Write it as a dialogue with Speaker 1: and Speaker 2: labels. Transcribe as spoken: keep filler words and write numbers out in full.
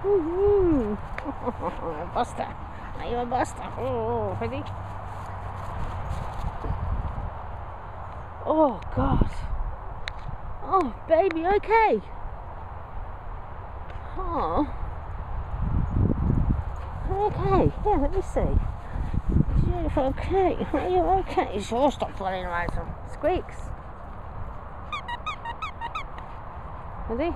Speaker 1: Woohoo! Buster. Are you a buster? Oh, ready? Oh, God. Oh, baby, okay. Oh. Okay, yeah, let me see. Is you okay? Are you okay? Sure, stop flying around some squeaks. Ready?